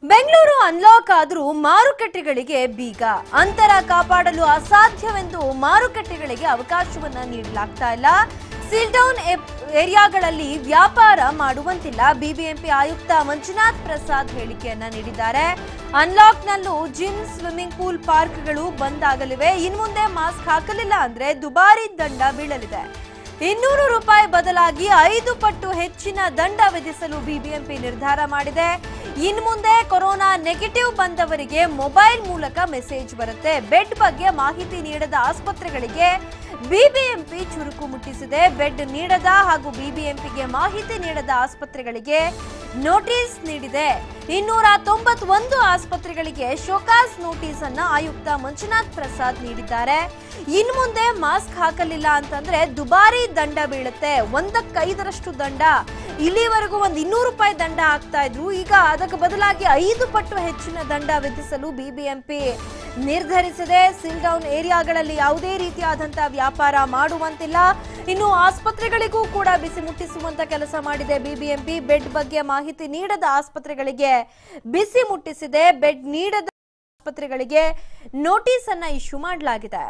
Bengaluru unlock ಆದರೂ ಮಾರುಕಟ್ಟೆಗಳಿಗೆ ಬೀಗ ಅಂತರ ಕಾಪಾಡಲು ಅಸಾಧ್ಯವೆಂದು ಮಾರುಕಟ್ಟೆಗಳಿಗೆ ಅವಕಾಶವನ್ನ ನೀಡಲಾಗ್ತಾ ಇಲ್ಲ. ಸೀಲ್ ಡೌನ್ ಏರಿಯಾಗಳಲ್ಲಿ ವ್ಯಾಪಾರ ಮಾಡುವಂತಿಲ್ಲ. ಬಿಬಿಎಂಪಿ ಆಯುಕ್ತ ಮಂಜುನಾಥ್ ಪ್ರಸಾದ್ ಹೇಳಿಕೆಯನ್ನ ನೀಡಿದ್ದಾರೆ. ಅನ್ಲಾಕ್ನಲ್ಲೂ ಜಿಮ್, ಸ್ವಿಮ್ಮಿಂಗ್ ಪೂಲ್, ಪಾರ್ಕ್ಗಳು ಬಂದ್ ಆಗಲಿವೆ. ಇನ್ಮುಂದೆ ಮಾಸ್ಕ್ ಹಾಕಲಿಲ್ಲ ಅಂದ್ರೆ ದುಬಾರಿ ದಂಡ ಬೀಳಲಿದೆ. 200 ರೂಪಾಯಿ ಬದಲಾಗಿ 5 ಪಟ್ಟು ಹೆಚ್ಚಿನ ದಂಡ ವಿಧಿಸಲು ಬಿಬಿಎಂಪಿ ನಿರ್ಧಾರ ಮಾಡಿದೆ. ಇನ್ಮುಂದೆ ಕೊರೋನಾ ನೆಗೆಟಿವ್ ಬಂದವರಿಗೆ ಮೊಬೈಲ್ ಮೂಲಕ ಮೆಸೇಜ್ ಬರುತ್ತೆ. ಬೆಡ್ ಬಗ್ಗೆ ಮಾಹಿತಿ ನೀಡದ ಆಸ್ಪತ್ರೆಗಳಿಗೆ ಬಿಬಿಎಂಪಿ ಚುರುಕು ಮುಟ್ಟಿಸಿದೆ. ಬೆಡ್ ನೀಡದ ಹಾಗೂ ಬಿಬಿಎಂಪಿಗೆ ಮಾಹಿತಿ ನೀಡದ ಆಸ್ಪತ್ರೆಗಳಿಗೆ ನೋಟಿಸ್ ನೀಡಿದೆ. 291 ಆಸ್ಪತ್ರೆಗಳಿಗೆ ಶೋಕಾಸ್ ನೋಟಿಸ್ ಅನ್ನ ಆಯುಕ್ತ ಮಂಜುನಾಥ್ ಪ್ರಸಾದ್ ನೀಡಿದ್ದಾರೆ. ಇನ್ಮುಂದೆ ಮಾಸ್ಕ್ ಹಾಕಲಿಲ್ಲ ಅಂತಂದ್ರೆ ದುಬಾರಿ ದಂಡ ಬೀಳುತ್ತೆ. 1/5 ದಂಡ. ಇಲ್ಲಿವರೆಗೂ 200 ರೂಪಾಯಿ ದಂಡ ಹಾಕ್ತಾ ಇದ್ರು. ಈಗ ಅದಕ್ಕೆ ಬದಲಾಗಿ 5 ಪಟ್ಟು ಹೆಚ್ಚಿನ ದಂಡ ವಿಧಿಸಲು ಬಿಬಿಎಂಪಿ ನಿರ್ಧರಿಸಿದೆ. ಸೀಲ್ ಡೌನ್ ಏರಿಯಾಗಳಲ್ಲಿ ಯಾವುದೇ ರೀತಿಯಾದಂತಹ ವ್ಯಾಪಾರ ಮಾಡುವಂತಿಲ್ಲ. ಇನ್ನು ಆಸ್ಪತ್ರೆಗಳಿಗೂ ಕೂಡ ಬಿಸಿ ಮುಟ್ಟಿಸುವಂತ ಕೆಲಸ ಮಾಡಿದೆ ಬಿಬಿಎಂಪಿ. ಬೆಡ್ ಬಗ್ಗೆ ಮಾಹಿತಿ ನೀಡದ ಆಸ್ಪತ್ರೆಗಳಿಗೆ ಬಿಸಿ ಮುಟ್ಟಿಸಿದೆ. ಬೆಡ್ ನೀಡದ ಆಸ್ಪತ್ರೆಗಳಿಗೆ ನೋಟಿಸ್ ಅನ್ನ ಇಶ್ಯೂ ಮಾಡಲಾಗಿದೆ.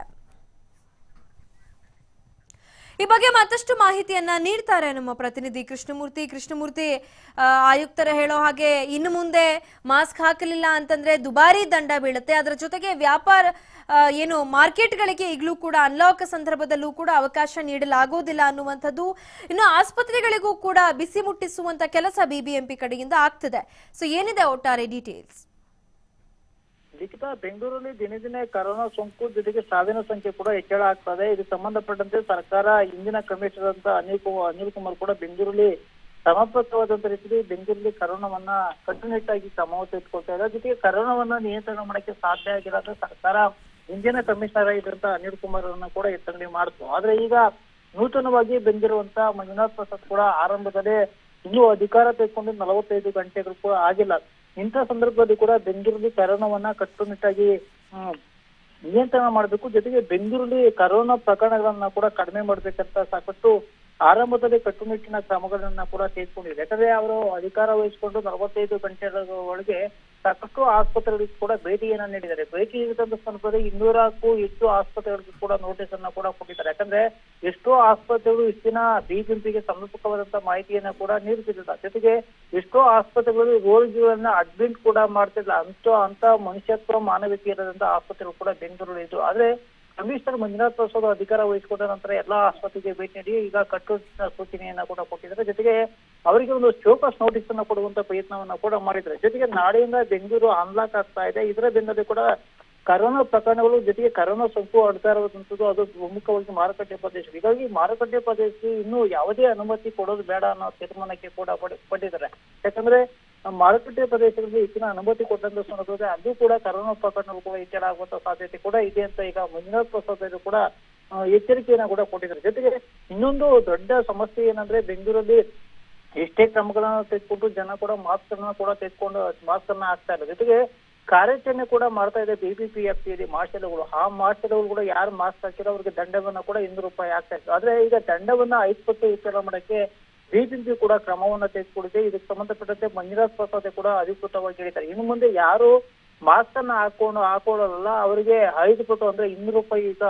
ಈ ಬಗ್ಗೆ ಮತ್ತಷ್ಟು ಮಾಹಿತಿಯನ್ನ ನೀಡ್ತಾರೆ ನಮ್ಮ ಪ್ರತಿನಿಧಿ ಕೃಷ್ಣಮೂರ್ತಿ. ಆಯುಕ್ತರ ಹೇಳೋ ಹಾಗೆ ಇನ್ನು ಮುಂದೆ ಮಾಸ್ಕ್ ಹಾಕಲಿಲ್ಲ ಅಂತಂದ್ರೆ ದುಬಾರಿ ದಂಡ ಬೀಳುತ್ತೆ. ಅದರ ಜೊತೆಗೆ ವ್ಯಾಪಾರ ಏನು ಮಾರ್ಕೆಟ್ಗಳಿಗೆ ಈಗಲೂ ಕೂಡ ಅನ್ಲಾಕ್ ಸಂದರ್ಭದಲ್ಲೂ ಕೂಡ ಅವಕಾಶ ನೀಡಲಾಗುವುದಿಲ್ಲ ಅನ್ನುವಂಥದ್ದು. ಇನ್ನು ಆಸ್ಪತ್ರೆಗಳಿಗೂ ಕೂಡ ಬಿಸಿ ಮುಟ್ಟಿಸುವಂತ ಕೆಲಸ ಬಿಬಿಎಂಪಿ ಕಡೆಯಿಂದ ಆಗ್ತಿದೆ. ಸೊ ಏನಿದೆ ಒಟ್ಟಾರೆ ಡೀಟೇಲ್ಸ್? ಲಿಖಿತ, ಬೆಂಗಳೂರಲ್ಲಿ ದಿನೇ ದಿನೇ ಕೊರೋನಾ ಸೋಂಕು ಜೊತೆಗೆ ಸಾವಿನ ಸಂಖ್ಯೆ ಕೂಡ ಹೆಚ್ಚಳ ಆಗ್ತದೆ. ಇದಕ್ಕೆ ಸಂಬಂಧಪಟ್ಟಂತೆ ಸರ್ಕಾರ ಇಂದಿನ ಕಮಿಷನರ್ ಅಂತ ಅನಿಲ್ ಕುಮಾರ್ ಕೂಡ ಬೆಂಗಳೂರಲ್ಲಿ ಸಮರ್ಪಕವಾದಂತ ರೀತಿಯಲ್ಲಿ ಬೆಂಗಳೂರಲ್ಲಿ ಕೊರೋನಾವನ್ನ ಕಟ್ಟುನಿಟ್ಟಾಗಿ ಕ್ರಮ ತೆಗೆದುಕೊಳ್ತಾ ಇದೆ. ಜೊತೆಗೆ ಕೊರೋನಾವನ್ನ ನಿಯಂತ್ರಣ ಮಾಡಕ್ಕೆ ಸಾಧ್ಯ ಆಗಿಲ್ಲ ಅಂತ ಸರ್ಕಾರ ಇಂದಿನ ಕಮಿಷನರ್ ಆಗಿದ್ದಂತ ಅನಿಲ್ ಕುಮಾರ್ ಅವರನ್ನ ಕೂಡ ಎತ್ತಂಗಡಿ ಮಾಡಿತು. ಆದ್ರೆ ಈಗ ನೂತನವಾಗಿ ಬಂದಿರುವಂತ ಮಂಜುನಾಥ್ ಪ್ರಸಾದ್ ಕೂಡ ಆರಂಭದಲ್ಲೇ ಇನ್ನೂ ಅಧಿಕಾರ ತೆಗೆದುಕೊಂಡು 45 ಗಂಟೆಗಳು ಕೂಡ ಆಗಿಲ್ಲ. ಇಂಥ ಸಂದರ್ಭದಲ್ಲಿ ಕೂಡ ಬೆಂಗಳೂರಲ್ಲಿ ಕೊರೋನಾವನ್ನ ಕಟ್ಟುನಿಟ್ಟಾಗಿ ನಿಯಂತ್ರಣ ಮಾಡಬೇಕು. ಜೊತೆಗೆ ಬೆಂಗಳೂರಲ್ಲಿ ಕೊರೋನಾ ಪ್ರಕರಣಗಳನ್ನ ಕೂಡ ಕಡಿಮೆ ಮಾಡ್ಬೇಕಂತ ಸಾಕಷ್ಟು ಆರಂಭದಲ್ಲಿ ಕಟ್ಟುನಿಟ್ಟಿನ ಕ್ರಮಗಳನ್ನ ಕೂಡ ತೆಗೆದುಕೊಂಡಿದೆ. ಯಾಕಂದ್ರೆ ಅವರು ಅಧಿಕಾರ ವಹಿಸಿಕೊಂಡು 45 ಗಂಟೆಗಳ ಒಳಗೆ ಸಾಕಷ್ಟು ಆಸ್ಪತ್ರೆಗಳಿಗೆ ಕೂಡ ಭೇಟಿಯನ್ನ ನೀಡಿದ್ದಾರೆ. ಭೇಟಿ ನೀಡಿದಂತ ಸಂದರ್ಭದಲ್ಲಿ 200ಕ್ಕೂ ಹೆಚ್ಚು ಆಸ್ಪತ್ರೆಗಳಿಗೂ ಕೂಡ ನೋಟಿಸ್ ಅನ್ನ ಕೂಡ ಕೊಟ್ಟಿದ್ದಾರೆ. ಯಾಕಂದ್ರೆ ಎಷ್ಟೋ ಆಸ್ಪತ್ರೆಗಳು ಇಷ್ಟಿನ ಬಿಬಿಎಂಪಿಗೆ ಸಮರ್ಪಕವಾದಂತ ಮಾಹಿತಿಯನ್ನ ಕೂಡ ನೀಡುತ್ತಿಲ್ಲ. ಜೊತೆಗೆ ಎಷ್ಟೋ ಆಸ್ಪತ್ರೆಗಳು ರೋಗಿಗಳನ್ನ ಅಡ್ಮಿಟ್ ಕೂಡ ಮಾಡ್ತಿಲ್ಲ. ಅಂತ ಮನುಷ್ಯತ್ವ ಮಾನವೀಯತೆ ಇರೋದಂತ ಆಸ್ಪತ್ರೆಗಳು ಕೂಡ ಬೆಂಗಳೂರಲ್ಲಿ ಇದ್ದು. ಆದ್ರೆ ಕಮಿಷನರ್ ಮಂಜುನಾಥ್ ಪ್ರಸಾದ್ ಅಧಿಕಾರ ವಹಿಸಿಕೊಂಡ ನಂತರ ಎಲ್ಲಾ ಆಸ್ಪತ್ರೆಗೆ ಭೇಟಿ ನೀಡಿ ಈಗ ಕಟ್ಟುನಿಟ್ಟಿನ ಸೂಚನೆಯನ್ನ ಕೂಡ ಕೊಟ್ಟಿದ್ದಾರೆ. ಜೊತೆಗೆ ಅವರಿಗೆ ಒಂದು ಶೋಕಾಸ್ ನೋಟಿಸ್ ಅನ್ನ ಕೊಡುವಂತ ಪ್ರಯತ್ನವನ್ನ ಕೂಡ ಮಾಡಿದ್ದಾರೆ. ಜೊತೆಗೆ ನಾಳೆಯಿಂದ ಬೆಂಗಳೂರು ಅನ್ಲಾಕ್ ಆಗ್ತಾ ಇದೆ. ಇದರ ಬೆನ್ನಲ್ಲೇ ಕೂಡ ಕೊರೋನಾ ಪ್ರಕರಣಗಳು ಜೊತೆಗೆ ಕೊರೋನಾ ಸೋಂಕು ಹರಡ್ತಾ ಇರುವಂತದ್ದು ಅದು ಪ್ರಮುಖವಾಗಿ ಮಾರುಕಟ್ಟೆ ಪ್ರದೇಶ. ಹೀಗಾಗಿ ಮಾರುಕಟ್ಟೆ ಪ್ರದೇಶಕ್ಕೆ ಇನ್ನೂ ಯಾವುದೇ ಅನುಮತಿ ಕೊಡೋದು ಬೇಡ ಅನ್ನೋ ತೀರ್ಮಾನಕ್ಕೆ ಕೂಡ ಪಟ್ಟಿದ್ದಾರೆ. ಯಾಕಂದ್ರೆ ಮಾರುಕಟ್ಟೆ ಪ್ರದೇಶಗಳಿಗೆ ಹೆಚ್ಚಿನ ಅನುಮತಿ ಕೊಟ್ಟಂತ ಸಂದರ್ಭದಲ್ಲಿ ಅದು ಕೂಡ ಕೊರೋನಾ ಪ್ರಕರಣಗಳು ಕೂಡ ಹೆಚ್ಚಳ ಆಗುವಂತ ಸಾಧ್ಯತೆ ಕೂಡ ಇದೆ ಅಂತ ಈಗ ಮಂಜುನಾಥ್ ಪ್ರಸಾದ್ ಕೂಡ ಎಚ್ಚರಿಕೆಯನ್ನ ಕೂಡ ಕೊಟ್ಟಿದ್ದಾರೆ. ಜೊತೆಗೆ ಇನ್ನೊಂದು ದೊಡ್ಡ ಸಮಸ್ಯೆ ಏನಂದ್ರೆ ಬೆಂಗಳೂರಲ್ಲಿ ಎಷ್ಟೇ ಕ್ರಮಗಳನ್ನ ತೆಗೆದುಕೊಂಡು ಜನ ಕೂಡ ಮಾಸ್ಕ್ ಅನ್ನ ಕೂಡ ತೆಗೆದುಕೊಂಡು ಮಾಸ್ಕ್ ಅನ್ನ ಹಾಕ್ತಾ ಇಲ್ಲ. ಜೊತೆಗೆ ಕಾರ್ಯಾಚರಣೆ ಕೂಡ ಮಾಡ್ತಾ ಇದೆ ಬಿಬಿಎಂಪಿ ವ್ಯಾಪ್ತಿಯಲ್ಲಿ ಮಾರ್ಷಲ್ಗಳು. ಆ ಮಾರ್ಷಲ್ಗಳು ಕೂಡ ಯಾರು ಮಾಸ್ಕ್ ಹಾಕಿರೋ ಅವ್ರಿಗೆ ದಂಡವನ್ನ ಕೂಡ 200 ರೂಪಾಯಿ ಆಗ್ತಾ ಇತ್ತು. ಆದ್ರೆ ಈಗ ದಂಡವನ್ನ 5 ಪಟ್ಟು ಹೆಚ್ಚಳ ಮಾಡಕ್ಕೆ ಬಿಬಿಎಂಪಿ ಕೂಡ ಕ್ರಮವನ್ನ ತೆಗೆದುಕೊಂಡಿದೆ. ಇದಕ್ಕೆ ಸಂಬಂಧಪಟ್ಟಂತೆ ಮಂಜುನಾಥ್ ಪ್ರಸಾದ್ ಕೂಡ ಅಧಿಕೃತವಾಗಿ ಹೇಳಿದ್ದಾರೆ. ಇನ್ನು ಮುಂದೆ ಯಾರು ಮಾಸ್ಕ್ ಅನ್ನ ಹಾಕೊಳ್ಳಲ್ಲ ಅವರಿಗೆ 5 ಪಟ್ಟು ಅಂದ್ರೆ 200 ರೂಪಾಯಿ ಈಗ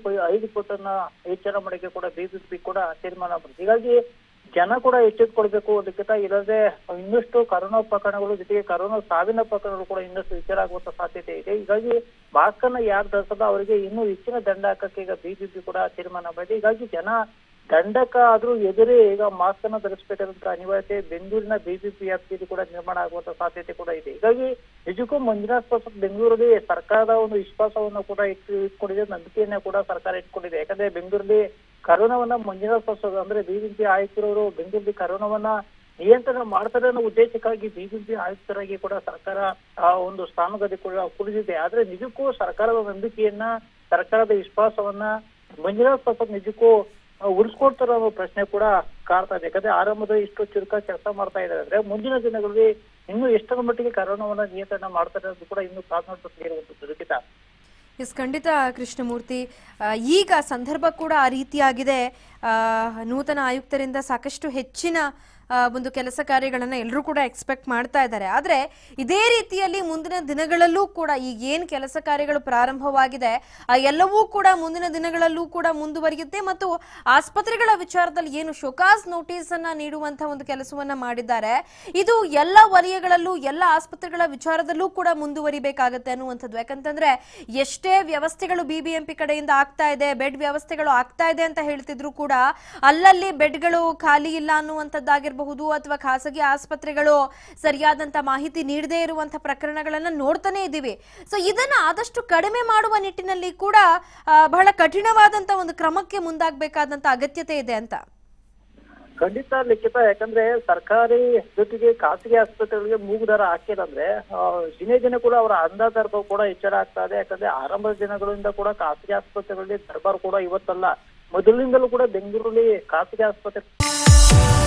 5 ಪಟ್ಟನ್ನ ಹೆಚ್ಚಳ ಮಾಡಕ್ಕೆ ಕೂಡ ಬಿಬಿಎಂಪಿ ಕೂಡ ತೀರ್ಮಾನ ಮಾಡಿದೆ. ಹೀಗಾಗಿ ಜನ ಕೂಡ ಎಚ್ಚೆತ್ತುಕೊಳ್ಬೇಕು. ಅದಕ್ಕಿಂತ ಇಲ್ಲದೆ ಇನ್ನಷ್ಟು ಕೊರೋನಾ ಪ್ರಕರಣಗಳು ಜೊತೆಗೆ ಕೊರೋನಾ ಸಾವಿನ ಪ್ರಕರಣಗಳು ಕೂಡ ಇನ್ನಷ್ಟು ಹೆಚ್ಚಳ ಆಗುವಂತ ಸಾಧ್ಯತೆ ಇದೆ. ಹೀಗಾಗಿ ಮಾಸ್ಕ್ ಅನ್ನ ಯಾರು ಧರಿಸದ ಅವರಿಗೆ ಇನ್ನೂ ಹೆಚ್ಚಿನ ದಂಡ ಹಾಕಕ್ಕೆ ಈಗ ಬಿಬಿಎಂಪಿ ಕೂಡ ತೀರ್ಮಾನ ಮಾಡಿದೆ. ಹೀಗಾಗಿ ಜನ ದಂಡಕ ಆದ್ರೂ ಎದುರೇ ಈಗ ಮಾಸ್ಕ್ ಅನ್ನ ಧರಿಸಬೇಕಾದಂತ ಅನಿವಾರ್ಯತೆ ಬೆಂಗಳೂರಿನ ಬಿಬಿಎಂಪಿ ವ್ಯಾಪ್ತಿಯಲ್ಲಿ ಕೂಡ ನಿರ್ಮಾಣ ಆಗುವಂತ ಸಾಧ್ಯತೆ ಕೂಡ ಇದೆ. ಹೀಗಾಗಿ ನಿಜಕ್ಕೂ ಮಂಜುನಾಥ್ ಪ್ರಸಾದ್ ಬೆಂಗಳೂರಲ್ಲಿ ಸರ್ಕಾರದ ಒಂದು ವಿಶ್ವಾಸವನ್ನು ಕೂಡ ಇಟ್ಕೊಂಡಿದೆ, ನಂಬಿಕೆಯನ್ನ ಕೂಡ ಸರ್ಕಾರ ಇಟ್ಕೊಂಡಿದೆ. ಯಾಕಂದ್ರೆ ಬೆಂಗಳೂರಲ್ಲಿ ಕೊರೋನಾವನ್ನ ಮಂಜುನಾಥ್ ಪ್ರಸಾದ್ ಅಂದ್ರೆ ಬಿಬಿಎಂಪಿ ಆಯುಕ್ತರವರು ಬೆಂಗಳೂರಲ್ಲಿ ಕೊರೋನಾವನ್ನ ನಿಯಂತ್ರಣ ಮಾಡ್ತಾರೆ ಅನ್ನೋ ಉದ್ದೇಶಕ್ಕಾಗಿ ಬಿಬಿಎಂಪಿ ಆಯುಕ್ತರಾಗಿ ಕೂಡ ಸರ್ಕಾರ ಆ ಒಂದು ಸ್ಥಾನದಲ್ಲಿ ಕೂಡ ಕುಳಿದಿದೆ. ಆದ್ರೆ ನಿಜಕ್ಕೂ ಸರ್ಕಾರದ ನಂಬಿಕೆಯನ್ನ ಸರ್ಕಾರದ ವಿಶ್ವಾಸವನ್ನ ಮಂಜುನಾಥ್ ಪ್ರಸಾದ್ ನಿಜಕ್ಕೂ ಉಳಿಸ್ಕೊಡ್ತಾರ ಅನ್ನೋ ಪ್ರಶ್ನೆ ಕೂಡ ಕಾಡ್ತಾ ಇದೆ. ಯಾಕಂದ್ರೆ ಆರಂಭದಲ್ಲಿ ಇಷ್ಟು ಚುರುಕ ಕೆಲಸ ಮಾಡ್ತಾ ಇದ್ದಾರೆ ಅಂದ್ರೆ ಮುಂದಿನ ದಿನಗಳಲ್ಲಿ ಇನ್ನೂ ಎಷ್ಟರ ಮಟ್ಟಿಗೆ ಕೊರೋನಾವನ್ನ ನಿಯಂತ್ರಣ ಮಾಡ್ತಾರೆ ಅನ್ನೋದು ಕೂಡ ಇನ್ನೂ ಕಾದ್ನೋಡುವಂತದ್ದು. ಲಿಖಿತ, ಖಂಡಿತ ಕೃಷ್ಣಮೂರ್ತಿ, ಈಗ ಸಂದರ್ಭ ಕೂಡ ಆ ರೀತಿಯಾಗಿದೆ. ನೂತನ ಆಯುಕ್ತರಿಂದ ಸಾಕಷ್ಟು ಹೆಚ್ಚಿನ ಒಂದು ಕೆಲಸ ಕಾರ್ಯಗಳನ್ನ ಎಲ್ಲರೂ ಕೂಡ ಎಕ್ಸ್ಪೆಕ್ಟ್ ಮಾಡ್ತಾ ಇದ್ದಾರೆ. ಆದ್ರೆ ಇದೇ ರೀತಿಯಲ್ಲಿ ಮುಂದಿನ ದಿನಗಳಲ್ಲೂ ಕೂಡ ಈಗ ಏನ್ ಕೆಲಸ ಕಾರ್ಯಗಳು ಪ್ರಾರಂಭವಾಗಿದೆ ಎಲ್ಲವೂ ಕೂಡ ಮುಂದಿನ ದಿನಗಳಲ್ಲೂ ಕೂಡ ಮುಂದುವರಿಯುತ್ತೆ ಮತ್ತು ಆಸ್ಪತ್ರೆಗಳ ವಿಚಾರದಲ್ಲಿ ಏನು ಶೋಕಾಸ್ ನೋಟಿಸ್ ಅನ್ನ ನೀಡುವಂತಹ ಒಂದು ಕೆಲಸವನ್ನ ಮಾಡಿದ್ದಾರೆ, ಇದು ಎಲ್ಲ ವಲಯಗಳಲ್ಲೂ ಎಲ್ಲ ಆಸ್ಪತ್ರೆಗಳ ವಿಚಾರದಲ್ಲೂ ಕೂಡ ಮುಂದುವರಿಬೇಕಾಗತ್ತೆ ಅನ್ನುವಂಥದ್ದು. ಯಾಕಂತಂದ್ರೆ ಎಷ್ಟೇ ವ್ಯವಸ್ಥೆಗಳು ಬಿಬಿಎಂಪಿ ಕಡೆಯಿಂದ ಆಗ್ತಾ ಇದೆ, ಬೆಡ್ ವ್ಯವಸ್ಥೆಗಳು ಆಗ್ತಾ ಇದೆ ಅಂತ ಹೇಳ್ತಿದ್ರು ಕೂಡ ಅಲ್ಲಲ್ಲಿ ಬೆಡ್ಗಳು ಖಾಲಿ ಇಲ್ಲ ಅನ್ನುವಂಥದ್ದಾಗಿರ್ಬಹುದು ಅಥವಾ ಖಾಸಗಿ ಆಸ್ಪತ್ರೆಗಳು ಸರಿಯಾದಂತ ಮಾಹಿತಿ ನೀಡದೇ ಇರುವಂತಹ ಪ್ರಕರಣಗಳನ್ನ ನೋಡ್ತಾನೆ ಇದ್ದೀವಿ. ಸೊ ಇದನ್ನ ಆದಷ್ಟು ಕಡಿಮೆ ಮಾಡುವ ನಿಟ್ಟಿನಲ್ಲಿ ಕೂಡ ಬಹಳ ಕಠಿಣವಾದಂತ ಒಂದು ಕ್ರಮಕ್ಕೆ ಮುಂದಾಗಬೇಕಾದಂತ ಅಗತ್ಯತೆ ಇದೆ ಅಂತ. ಖಂಡಿತ ಲಿಖಿತ. ಯಾಕಂದ್ರೆ ಸರ್ಕಾರಿ ಜೊತೆಗೆ ಖಾಸಗಿ ಆಸ್ಪತ್ರೆಗಳಿಗೆ ಮೂಗುದಾರ ಹಾಕಿದಂದ್ರೆ ದಿನೇ ದಿನ ಕೂಡ ಅವರ ಅಂದಾಜು ಕೂಡ ಹೆಚ್ಚಳ ಆಗ್ತಾ ಇದೆ. ಯಾಕಂದ್ರೆ ಆರಂಭದ ದಿನಗಳಿಂದ ಕೂಡ ಖಾಸಗಿ ಆಸ್ಪತ್ರೆಗಳಲ್ಲಿ ದರ್ಬಾರ್ ಕೂಡ ಇವತ್ತಲ್ಲ, ಮೊದಲಿನಿಂದಲೂ ಕೂಡ ಬೆಂಗಳೂರಲ್ಲಿ ಖಾಸಗಿ ಆಸ್ಪತ್ರೆ